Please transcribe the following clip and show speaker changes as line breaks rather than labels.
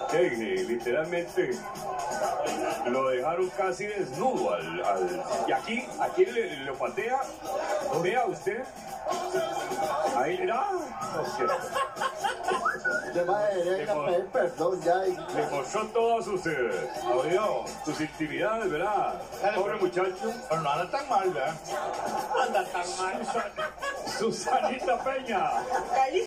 Literalmente lo dejaron casi desnudo y aquí le patea. Vea usted. Ahí era. No es cierto.
Perdón, ya.
Le mostró todas sus intimidades, ¿verdad? Pobre muchacho.
Pero no anda tan mal, ¿verdad?
Anda tan mal.
Susanita Peña.